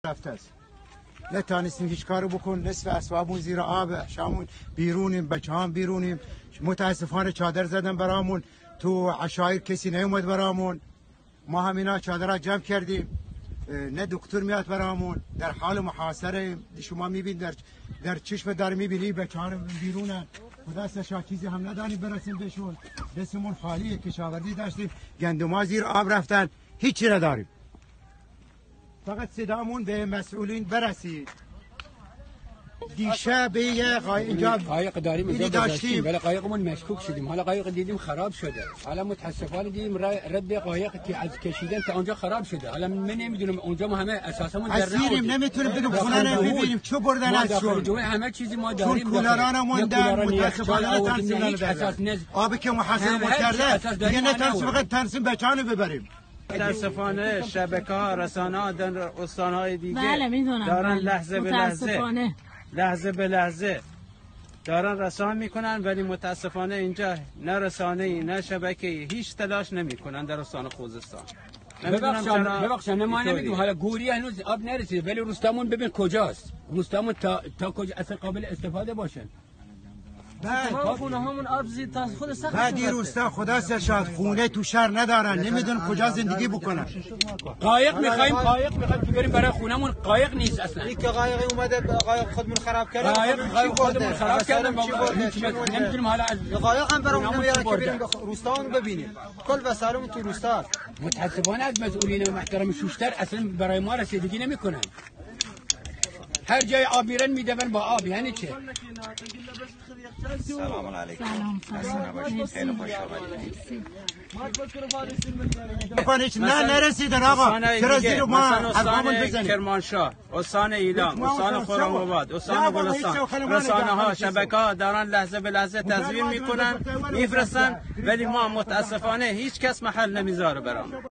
رفته است. نتانستیم هیچ کارو بکن. نصف اسبابون زیر آب، شامون بیرونیم، بچه‌هام بیرونیم. متاسفانه چادر زدن برامون، تو عشایر کسی نیومد برامون. ما همینا چادرها جمع کردیم، نه دکتر میاد برامون. در حال محاصره شما میبینید، در چشم دار میبینی بچه‌ها بیرونن. خدا سشا چیزی هم نداریم برسیم بهشون. دستمون خالیه، کشاورزی داشتیم، گندما زیر آب رفتن، هیچی نداریم. فقط صدامون به مسئولین برسید. دیشب اینجا قایق داریم اینجا داشتیم، ولی قایقمون مشکوک شدیم. حالا قایق دیدیم خراب شده. حالا متاسفانه دیدیم رد قایق که از کشیدن تا اونجا خراب شده. حالا من نمیدونم اونجا ما همه اساسمون در اسیریم، نمیتونیم بریم خونه رو ببینیم چه بردن ازشون. همه چیزی ما داریم. کولران موندن، متاسفانه تنظیم ندادن. آبی که محاسبه کرده دیگه نتونیم فقط تنظیم بچه‌ها ببریم. متاسفانه شبکه‌ها، رسانه‌ها در استان‌های دیگه دارن لحظه به لحظه دارن رسانه میکنن، ولی متاسفانه اینجا نه رسانه‌ای نه شبکه‌ای هیچ تلاش نمیکنن در استان خوزستان. ببخشید ما نمیدونم، حالا گوری هنوز آب نرسیده، ولی روستامون ببین کجاست. روستامون تا کجا اصلا قابل استفاده باشه. خونه همون آب زیر تا خود سخت. بعد این روستا خدا سشاد خونه تو شهر ندارن، نمیدونن کجا زندگی بکنن. قایق میخوایم که بریم برای خونمون، قایق نیست اصلا. این که قایق اومده قایق خودمون خراب کرد. قایق خودمون خراب کردن، نمیتونیم حالا از قایق هم برامون نمیاره که بریم روستامون ببینیم. کل وسایلمون تو روستا. متاسفانه از مسئولین محترم شوشتر اصلا برای ما رسیدگی نمیکنن. هر جای آب میرن میدون با آب، یعنی چه؟ سلام علیکم. خیلی خوش آمدید. نه نرسیدن آقا. چرا زیر ما حرفامون بزنید؟ کرمانشاه، استان ایلام، استان خرم‌آباد، استان گلستان، رسانه‌ها، شبکه‌ها دارن لحظه به لحظه تزویر میکنن، میفرستن، ولی ما متاسفانه هیچ کس محل نمیذاره برام.